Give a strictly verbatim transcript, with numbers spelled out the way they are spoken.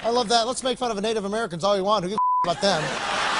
I love that. Let's make fun of the Native Americans all you want. Who gives a about them?